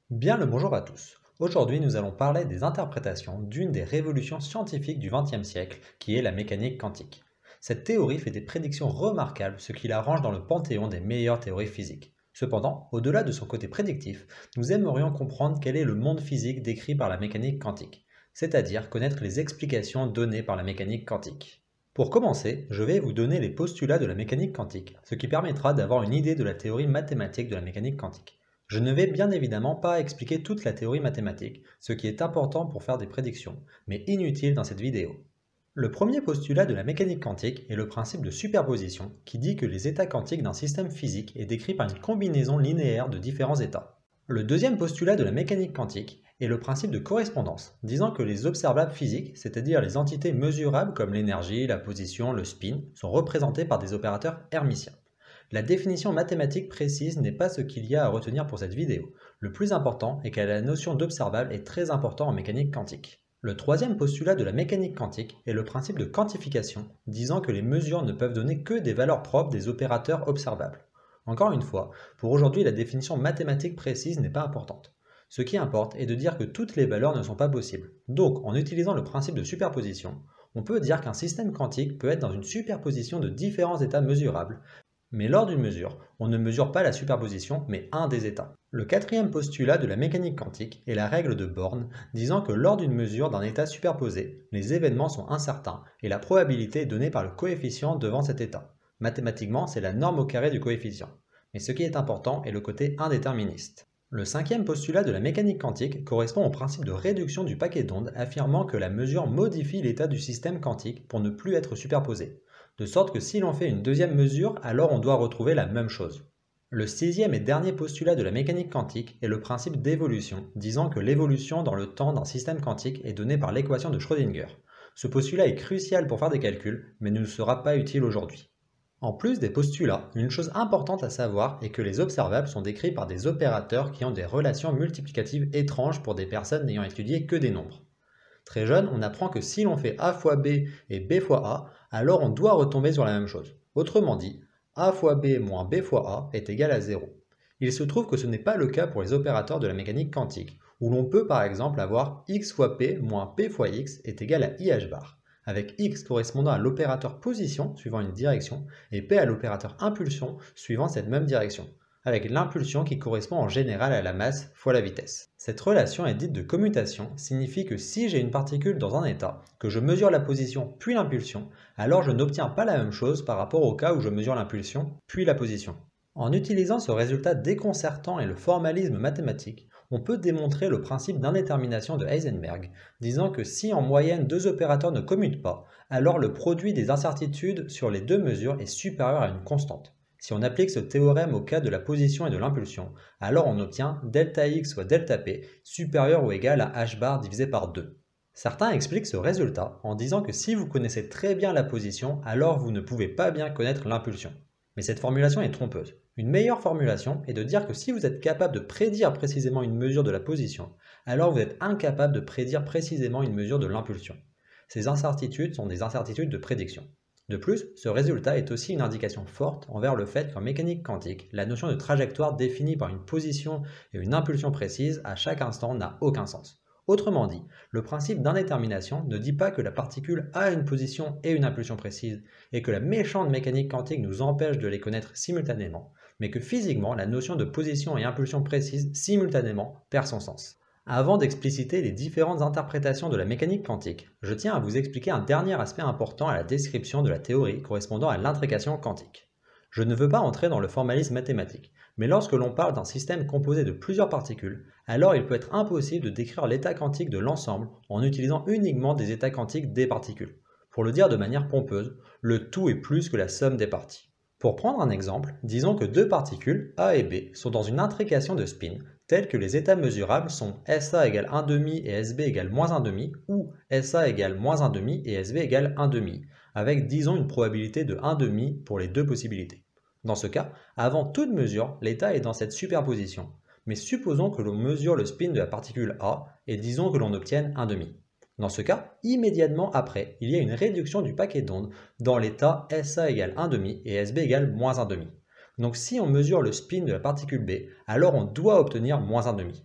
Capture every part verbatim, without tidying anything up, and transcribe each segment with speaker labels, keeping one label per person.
Speaker 1: Bien le bonjour à tous. Aujourd'hui, nous allons parler des interprétations d'une des révolutions scientifiques du vingtième siècle, qui est la mécanique quantique. Cette théorie fait des prédictions remarquables, ce qui la range dans le panthéon des meilleures théories physiques. Cependant, au-delà de son côté prédictif, nous aimerions comprendre quel est le monde physique décrit par la mécanique quantique, c'est-à-dire connaître les explications données par la mécanique quantique. Pour commencer, je vais vous donner les postulats de la mécanique quantique, ce qui permettra d'avoir une idée de la théorie mathématique de la mécanique quantique. Je ne vais bien évidemment pas expliquer toute la théorie mathématique, ce qui est important pour faire des prédictions, mais inutile dans cette vidéo. Le premier postulat de la mécanique quantique est le principe de superposition, qui dit que les états quantiques d'un système physique est décrit par une combinaison linéaire de différents états. Le deuxième postulat de la mécanique quantique est le principe de correspondance, disant que les observables physiques, c'est-à-dire les entités mesurables comme l'énergie, la position, le spin, sont représentés par des opérateurs hermitiens. La définition mathématique précise n'est pas ce qu'il y a à retenir pour cette vidéo. Le plus important est que la notion d'observable est très importante en mécanique quantique. Le troisième postulat de la mécanique quantique est le principe de quantification, disant que les mesures ne peuvent donner que des valeurs propres des opérateurs observables. Encore une fois, pour aujourd'hui la définition mathématique précise n'est pas importante. Ce qui importe est de dire que toutes les valeurs ne sont pas possibles. Donc, en utilisant le principe de superposition, on peut dire qu'un système quantique peut être dans une superposition de différents états mesurables, mais lors d'une mesure, on ne mesure pas la superposition, mais un des états. Le quatrième postulat de la mécanique quantique est la règle de Born, disant que lors d'une mesure d'un état superposé, les événements sont incertains et la probabilité est donnée par le coefficient devant cet état. Mathématiquement, c'est la norme au carré du coefficient. Mais ce qui est important est le côté indéterministe. Le cinquième postulat de la mécanique quantique correspond au principe de réduction du paquet d'ondes, affirmant que la mesure modifie l'état du système quantique pour ne plus être superposé. De sorte que si l'on fait une deuxième mesure, alors on doit retrouver la même chose. Le sixième et dernier postulat de la mécanique quantique est le principe d'évolution, disant que l'évolution dans le temps d'un système quantique est donnée par l'équation de Schrödinger. Ce postulat est crucial pour faire des calculs, mais ne nous sera pas utile aujourd'hui. En plus des postulats, une chose importante à savoir est que les observables sont décrits par des opérateurs qui ont des relations multiplicatives étranges pour des personnes n'ayant étudié que des nombres. Très jeune, on apprend que si l'on fait A fois B et B fois A, alors on doit retomber sur la même chose. Autrement dit, A fois B moins B fois A est égal à zéro. Il se trouve que ce n'est pas le cas pour les opérateurs de la mécanique quantique, où l'on peut par exemple avoir X fois P moins P fois X est égal à I H bar, avec X correspondant à l'opérateur position suivant une direction et P à l'opérateur impulsion suivant cette même direction, avec l'impulsion qui correspond en général à la masse fois la vitesse. Cette relation est dite de commutation, signifie que si j'ai une particule dans un état, que je mesure la position puis l'impulsion, alors je n'obtiens pas la même chose par rapport au cas où je mesure l'impulsion puis la position. En utilisant ce résultat déconcertant et le formalisme mathématique, on peut démontrer le principe d'indétermination de Heisenberg, disant que si en moyenne deux opérateurs ne commutent pas, alors le produit des incertitudes sur les deux mesures est supérieur à une constante. Si on applique ce théorème au cas de la position et de l'impulsion, alors on obtient delta x soit delta p supérieur ou égal à h bar divisé par deux. Certains expliquent ce résultat en disant que si vous connaissez très bien la position, alors vous ne pouvez pas bien connaître l'impulsion. Mais cette formulation est trompeuse. Une meilleure formulation est de dire que si vous êtes capable de prédire précisément une mesure de la position, alors vous êtes incapable de prédire précisément une mesure de l'impulsion. Ces incertitudes sont des incertitudes de prédiction. De plus, ce résultat est aussi une indication forte envers le fait qu'en mécanique quantique, la notion de trajectoire définie par une position et une impulsion précise à chaque instant n'a aucun sens. Autrement dit, le principe d'indétermination ne dit pas que la particule a une position et une impulsion précise et que la méchante mécanique quantique nous empêche de les connaître simultanément, mais que physiquement la notion de position et impulsion précise simultanément perd son sens. Avant d'expliciter les différentes interprétations de la mécanique quantique, je tiens à vous expliquer un dernier aspect important à la description de la théorie correspondant à l'intrication quantique. Je ne veux pas entrer dans le formalisme mathématique, mais lorsque l'on parle d'un système composé de plusieurs particules, alors il peut être impossible de décrire l'état quantique de l'ensemble en utilisant uniquement des états quantiques des particules. Pour le dire de manière pompeuse, le tout est plus que la somme des parties. Pour prendre un exemple, disons que deux particules, A et B, sont dans une intrication de spin, tels que les états mesurables sont S A égale un demi et S B égale moins un demi, ou S A égale moins un demi et S B égale un demi, avec disons une probabilité de un demi pour les deux possibilités. Dans ce cas, avant toute mesure, l'état est dans cette superposition, mais supposons que l'on mesure le spin de la particule A et disons que l'on obtienne un demi. Dans ce cas, immédiatement après, il y a une réduction du paquet d'ondes dans l'état S A égale un demi et S B égale moins un demi. Donc si on mesure le spin de la particule B, alors on doit obtenir moins un demi.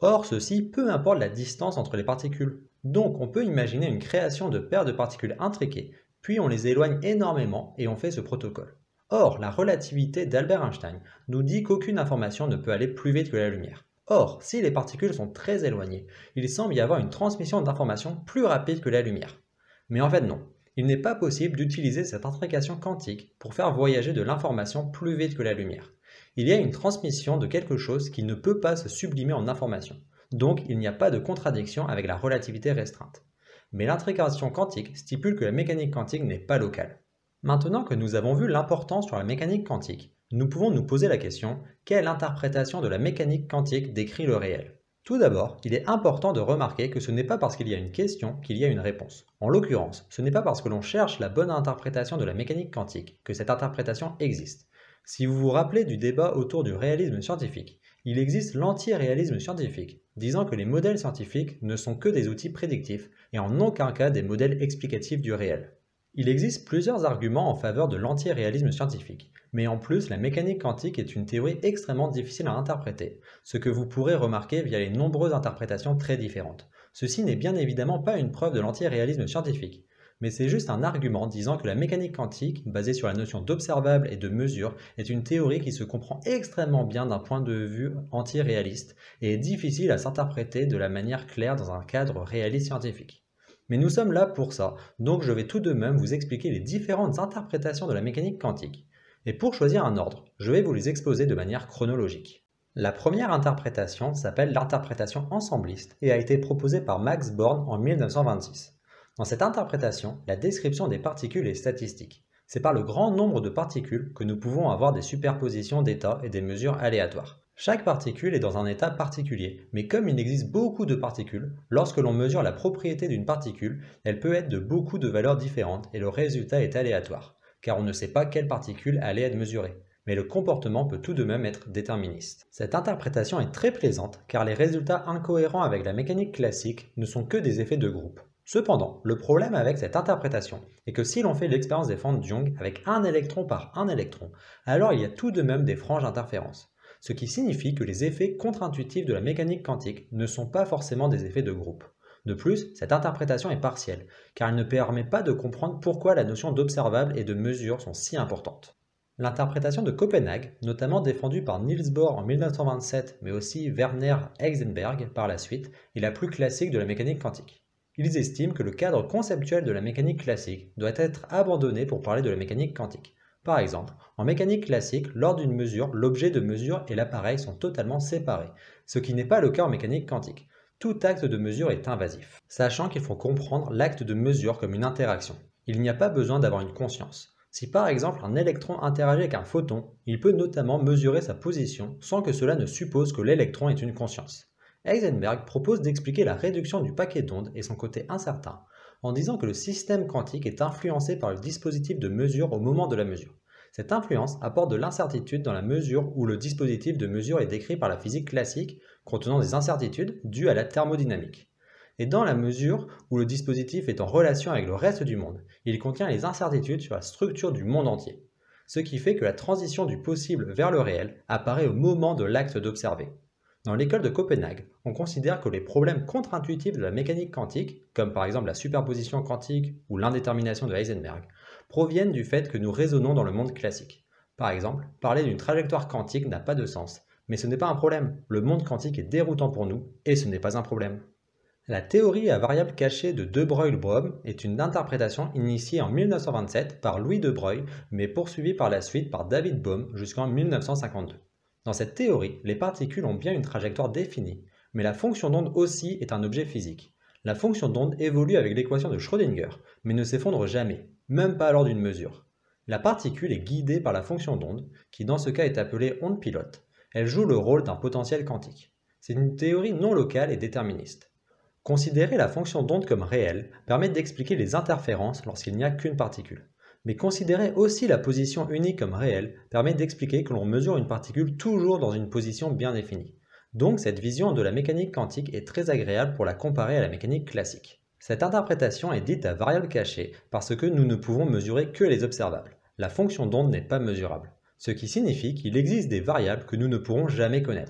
Speaker 1: Or, ceci peu importe la distance entre les particules. Donc, on peut imaginer une création de paires de particules intriquées, puis on les éloigne énormément et on fait ce protocole. Or, la relativité d'Albert Einstein nous dit qu'aucune information ne peut aller plus vite que la lumière. Or, si les particules sont très éloignées, il semble y avoir une transmission d'informations plus rapide que la lumière. Mais en fait non, il n'est pas possible d'utiliser cette intrication quantique pour faire voyager de l'information plus vite que la lumière. Il y a une transmission de quelque chose qui ne peut pas se sublimer en information, donc il n'y a pas de contradiction avec la relativité restreinte. Mais l'intrication quantique stipule que la mécanique quantique n'est pas locale. Maintenant que nous avons vu l'importance sur la mécanique quantique, nous pouvons nous poser la question, quelle interprétation de la mécanique quantique décrit le réel? Tout d'abord, il est important de remarquer que ce n'est pas parce qu'il y a une question qu'il y a une réponse. En l'occurrence, ce n'est pas parce que l'on cherche la bonne interprétation de la mécanique quantique que cette interprétation existe. Si vous vous rappelez du débat autour du réalisme scientifique, il existe l'anti-réalisme scientifique, disant que les modèles scientifiques ne sont que des outils prédictifs et en aucun cas des modèles explicatifs du réel. Il existe plusieurs arguments en faveur de l'anti-réalisme scientifique, mais en plus la mécanique quantique est une théorie extrêmement difficile à interpréter, ce que vous pourrez remarquer via les nombreuses interprétations très différentes. Ceci n'est bien évidemment pas une preuve de l'anti-réalisme scientifique, mais c'est juste un argument disant que la mécanique quantique, basée sur la notion d'observable et de mesure, est une théorie qui se comprend extrêmement bien d'un point de vue anti-réaliste et est difficile à s'interpréter de la manière claire dans un cadre réaliste scientifique. Mais nous sommes là pour ça, donc je vais tout de même vous expliquer les différentes interprétations de la mécanique quantique. Et pour choisir un ordre, je vais vous les exposer de manière chronologique. La première interprétation s'appelle l'interprétation ensembliste et a été proposée par Max Born en mille neuf cent vingt-six. Dans cette interprétation, la description des particules est statistique. C'est par le grand nombre de particules que nous pouvons avoir des superpositions d'états et des mesures aléatoires. Chaque particule est dans un état particulier, mais comme il existe beaucoup de particules, lorsque l'on mesure la propriété d'une particule, elle peut être de beaucoup de valeurs différentes et le résultat est aléatoire, car on ne sait pas quelle particule allait être mesurée. Mais le comportement peut tout de même être déterministe. Cette interprétation est très plaisante car les résultats incohérents avec la mécanique classique ne sont que des effets de groupe. Cependant, le problème avec cette interprétation est que si l'on fait l'expérience des fentes Young avec un électron par un électron, alors il y a tout de même des franges interférences. Ce qui signifie que les effets contre-intuitifs de la mécanique quantique ne sont pas forcément des effets de groupe. De plus, cette interprétation est partielle, car elle ne permet pas de comprendre pourquoi la notion d'observable et de mesure sont si importantes. L'interprétation de Copenhague, notamment défendue par Niels Bohr en mille neuf cent vingt-sept, mais aussi Werner Heisenberg par la suite, est la plus classique de la mécanique quantique. Ils estiment que le cadre conceptuel de la mécanique classique doit être abandonné pour parler de la mécanique quantique. Par exemple, en mécanique classique, lors d'une mesure, l'objet de mesure et l'appareil sont totalement séparés, ce qui n'est pas le cas en mécanique quantique. Tout acte de mesure est invasif, sachant qu'il faut comprendre l'acte de mesure comme une interaction. Il n'y a pas besoin d'avoir une conscience. Si par exemple un électron interagit avec un photon, il peut notamment mesurer sa position sans que cela ne suppose que l'électron ait une conscience. Heisenberg propose d'expliquer la réduction du paquet d'ondes et son côté incertain, en disant que le système quantique est influencé par le dispositif de mesure au moment de la mesure. Cette influence apporte de l'incertitude dans la mesure où le dispositif de mesure est décrit par la physique classique, contenant des incertitudes dues à la thermodynamique. Et dans la mesure où le dispositif est en relation avec le reste du monde, il contient les incertitudes sur la structure du monde entier. Ce qui fait que la transition du possible vers le réel apparaît au moment de l'acte d'observer. Dans l'école de Copenhague, on considère que les problèmes contre-intuitifs de la mécanique quantique, comme par exemple la superposition quantique ou l'indétermination de Heisenberg, proviennent du fait que nous raisonnons dans le monde classique. Par exemple, parler d'une trajectoire quantique n'a pas de sens, mais ce n'est pas un problème. Le monde quantique est déroutant pour nous, et ce n'est pas un problème. La théorie à variable cachée de De Broglie-Bohm est une interprétation initiée en mille neuf cent vingt-sept par Louis de Broglie, mais poursuivie par la suite par David Bohm jusqu'en mille neuf cent cinquante-deux. Dans cette théorie, les particules ont bien une trajectoire définie, mais la fonction d'onde aussi est un objet physique. La fonction d'onde évolue avec l'équation de Schrödinger, mais ne s'effondre jamais, même pas lors d'une mesure. La particule est guidée par la fonction d'onde, qui dans ce cas est appelée onde pilote. Elle joue le rôle d'un potentiel quantique. C'est une théorie non locale et déterministe. Considérer la fonction d'onde comme réelle permet d'expliquer les interférences lorsqu'il n'y a qu'une particule. Mais considérer aussi la position unique comme réelle permet d'expliquer que l'on mesure une particule toujours dans une position bien définie. Donc cette vision de la mécanique quantique est très agréable pour la comparer à la mécanique classique. Cette interprétation est dite à variable cachée parce que nous ne pouvons mesurer que les observables. La fonction d'onde n'est pas mesurable, ce qui signifie qu'il existe des variables que nous ne pourrons jamais connaître.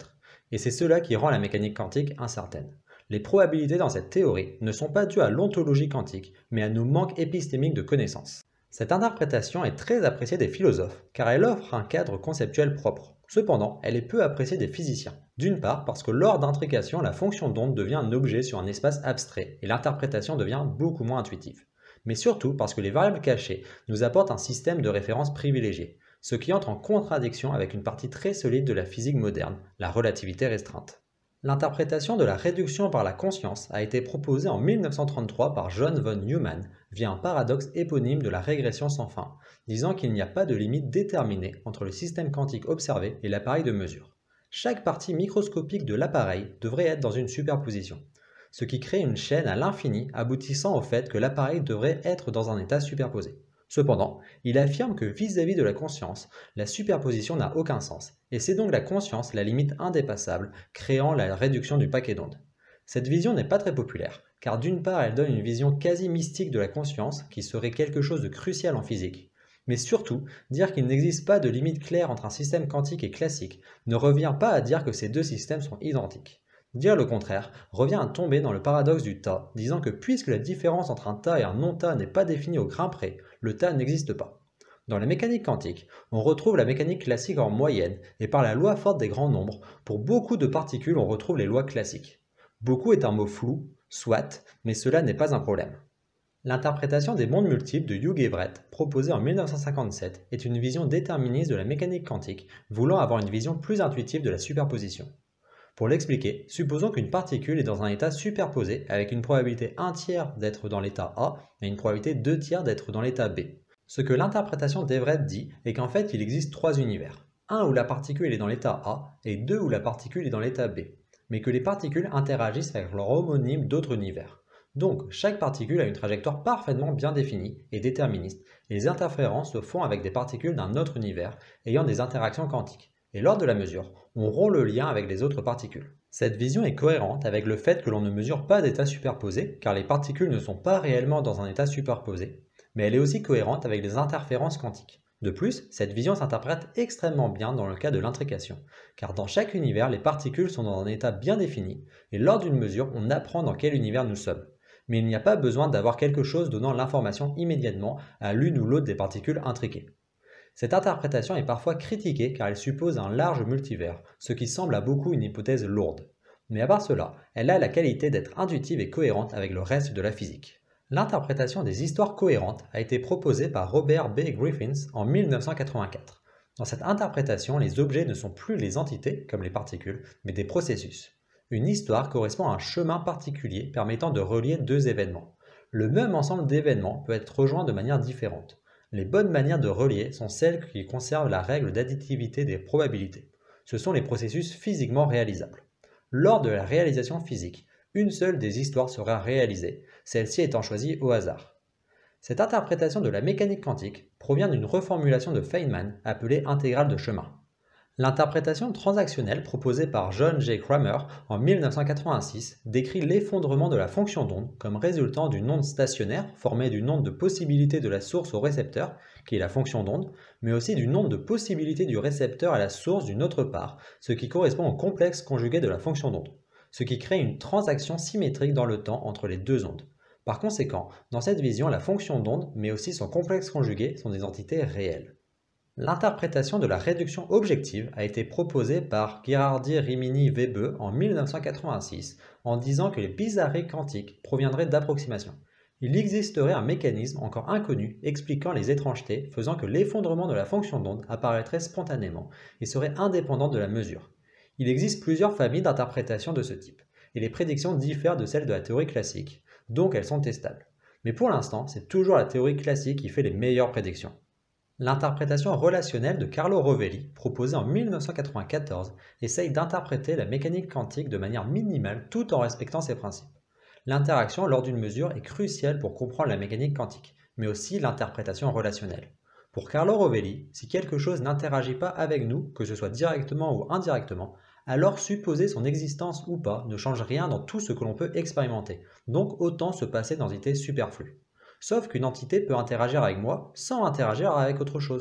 Speaker 1: Et c'est cela qui rend la mécanique quantique incertaine. Les probabilités dans cette théorie ne sont pas dues à l'ontologie quantique, mais à nos manques épistémiques de connaissances. Cette interprétation est très appréciée des philosophes, car elle offre un cadre conceptuel propre. Cependant, elle est peu appréciée des physiciens. D'une part parce que lors d'intrication, la fonction d'onde devient un objet sur un espace abstrait, et l'interprétation devient beaucoup moins intuitive. Mais surtout parce que les variables cachées nous apportent un système de référence privilégié, ce qui entre en contradiction avec une partie très solide de la physique moderne, la relativité restreinte. L'interprétation de la réduction par la conscience a été proposée en mille neuf cent trente-trois par John von Neumann via un paradoxe éponyme de la régression sans fin, disant qu'il n'y a pas de limite déterminée entre le système quantique observé et l'appareil de mesure. Chaque partie microscopique de l'appareil devrait être dans une superposition, ce qui crée une chaîne à l'infini aboutissant au fait que l'appareil devrait être dans un état superposé. Cependant, il affirme que vis-à-vis de la conscience, la superposition n'a aucun sens, et c'est donc la conscience la limite indépassable, créant la réduction du paquet d'ondes. Cette vision n'est pas très populaire, car d'une part elle donne une vision quasi mystique de la conscience, qui serait quelque chose de crucial en physique, mais surtout, dire qu'il n'existe pas de limite claire entre un système quantique et classique ne revient pas à dire que ces deux systèmes sont identiques. Dire le contraire revient à tomber dans le paradoxe du tas, disant que puisque la différence entre un tas et un non-tas n'est pas définie au grain près, le tas n'existe pas. Dans la mécanique quantique, on retrouve la mécanique classique en moyenne, et par la loi forte des grands nombres, pour beaucoup de particules on retrouve les lois classiques. Beaucoup est un mot flou, soit, mais cela n'est pas un problème. L'interprétation des mondes multiples de Hugh Everett, proposée en mille neuf cent cinquante-sept, est une vision déterministe de la mécanique quantique, voulant avoir une vision plus intuitive de la superposition. Pour l'expliquer, supposons qu'une particule est dans un état superposé avec une probabilité un tiers d'être dans l'état A et une probabilité deux tiers d'être dans l'état B. Ce que l'interprétation d'Everett dit est qu'en fait il existe trois univers. Un où la particule est dans l'état A et deux où la particule est dans l'état B, mais que les particules interagissent avec leur homonyme d'autres univers. Donc chaque particule a une trajectoire parfaitement bien définie et déterministe, et les interférences se font avec des particules d'un autre univers ayant des interactions quantiques. Et lors de la mesure, on rompt le lien avec les autres particules. Cette vision est cohérente avec le fait que l'on ne mesure pas d'état superposé, car les particules ne sont pas réellement dans un état superposé, mais elle est aussi cohérente avec les interférences quantiques. De plus, cette vision s'interprète extrêmement bien dans le cas de l'intrication, car dans chaque univers, les particules sont dans un état bien défini, et lors d'une mesure, on apprend dans quel univers nous sommes. Mais il n'y a pas besoin d'avoir quelque chose donnant l'information immédiatement à l'une ou l'autre des particules intriquées. Cette interprétation est parfois critiquée car elle suppose un large multivers, ce qui semble à beaucoup une hypothèse lourde. Mais à part cela, elle a la qualité d'être intuitive et cohérente avec le reste de la physique. L'interprétation des histoires cohérentes a été proposée par Robert B. Griffiths en mille neuf cent quatre-vingt-quatre. Dans cette interprétation, les objets ne sont plus les entités, comme les particules, mais des processus. Une histoire correspond à un chemin particulier permettant de relier deux événements. Le même ensemble d'événements peut être rejoint de manière différente. Les bonnes manières de relier sont celles qui conservent la règle d'additivité des probabilités. Ce sont les processus physiquement réalisables. Lors de la réalisation physique, une seule des histoires sera réalisée, celle-ci étant choisie au hasard. Cette interprétation de la mécanique quantique provient d'une reformulation de Feynman appelée intégrale de chemin. L'interprétation transactionnelle proposée par John J. Cramer en mille neuf cent quatre-vingt-six décrit l'effondrement de la fonction d'onde comme résultant d'une onde stationnaire formée d'une onde de possibilité de la source au récepteur, qui est la fonction d'onde, mais aussi d'une onde de possibilité du récepteur à la source d'une autre part, ce qui correspond au complexe conjugué de la fonction d'onde, ce qui crée une transaction symétrique dans le temps entre les deux ondes. Par conséquent, dans cette vision, la fonction d'onde, mais aussi son complexe conjugué, sont des entités réelles. L'interprétation de la réduction objective a été proposée par Ghirardi-Rimini-Webbe en mille neuf cent quatre-vingt-six en disant que les bizarreries quantiques proviendraient d'approximations. Il existerait un mécanisme encore inconnu expliquant les étrangetés faisant que l'effondrement de la fonction d'onde apparaîtrait spontanément et serait indépendant de la mesure. Il existe plusieurs familles d'interprétations de ce type, et les prédictions diffèrent de celles de la théorie classique, donc elles sont testables. Mais pour l'instant, c'est toujours la théorie classique qui fait les meilleures prédictions. L'interprétation relationnelle de Carlo Rovelli, proposée en mille neuf cent quatre-vingt-quatorze, essaye d'interpréter la mécanique quantique de manière minimale tout en respectant ses principes. L'interaction lors d'une mesure est cruciale pour comprendre la mécanique quantique, mais aussi l'interprétation relationnelle. Pour Carlo Rovelli, si quelque chose n'interagit pas avec nous, que ce soit directement ou indirectement, alors supposer son existence ou pas ne change rien dans tout ce que l'on peut expérimenter, donc autant se passer d'entités superflues. Sauf qu'une entité peut interagir avec moi sans interagir avec autre chose.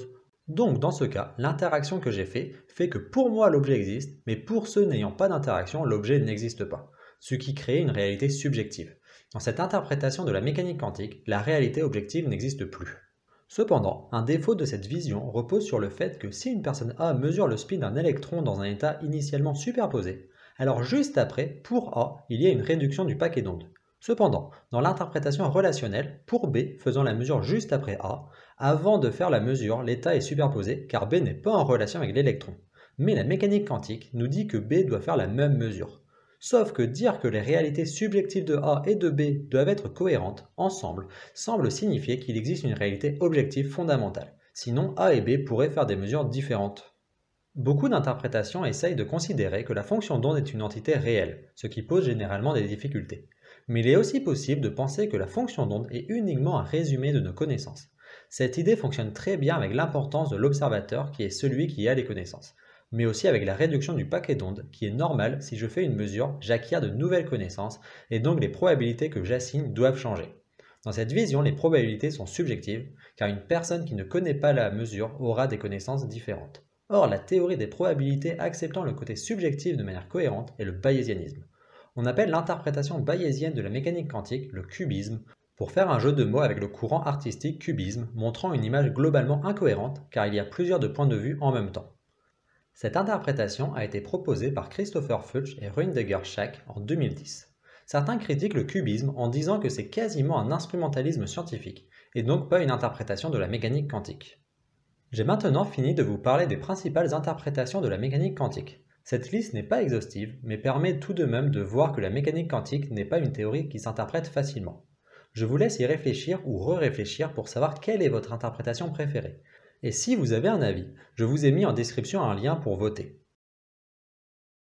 Speaker 1: Donc dans ce cas, l'interaction que j'ai fait fait que pour moi l'objet existe, mais pour ceux n'ayant pas d'interaction, l'objet n'existe pas, ce qui crée une réalité subjective. Dans cette interprétation de la mécanique quantique, la réalité objective n'existe plus. Cependant, un défaut de cette vision repose sur le fait que si une personne A mesure le spin d'un électron dans un état initialement superposé, alors juste après, pour A, il y a une réduction du paquet d'ondes. Cependant, dans l'interprétation relationnelle, pour B faisant la mesure juste après A, avant de faire la mesure, l'état est superposé car B n'est pas en relation avec l'électron. Mais la mécanique quantique nous dit que B doit faire la même mesure. Sauf que dire que les réalités subjectives de A et de B doivent être cohérentes ensemble semble signifier qu'il existe une réalité objective fondamentale. Sinon, A et B pourraient faire des mesures différentes. Beaucoup d'interprétations essayent de considérer que la fonction d'onde est une entité réelle, ce qui pose généralement des difficultés. Mais il est aussi possible de penser que la fonction d'onde est uniquement un résumé de nos connaissances. Cette idée fonctionne très bien avec l'importance de l'observateur qui est celui qui a les connaissances, mais aussi avec la réduction du paquet d'ondes qui est normale si je fais une mesure, j'acquiers de nouvelles connaissances et donc les probabilités que j'assigne doivent changer. Dans cette vision, les probabilités sont subjectives car une personne qui ne connaît pas la mesure aura des connaissances différentes. Or, la théorie des probabilités acceptant le côté subjectif de manière cohérente est le bayésianisme. On appelle l'interprétation bayésienne de la mécanique quantique le cubisme, pour faire un jeu de mots avec le courant artistique cubisme, montrant une image globalement incohérente car il y a plusieurs de points de vue en même temps. Cette interprétation a été proposée par Christopher Fuchs et Ruediger Schack en deux mille dix. Certains critiquent le cubisme en disant que c'est quasiment un instrumentalisme scientifique, et donc pas une interprétation de la mécanique quantique. J'ai maintenant fini de vous parler des principales interprétations de la mécanique quantique. Cette liste n'est pas exhaustive, mais permet tout de même de voir que la mécanique quantique n'est pas une théorie qui s'interprète facilement. Je vous laisse y réfléchir ou re-réfléchir pour savoir quelle est votre interprétation préférée. Et si vous avez un avis, je vous ai mis en description un lien pour voter.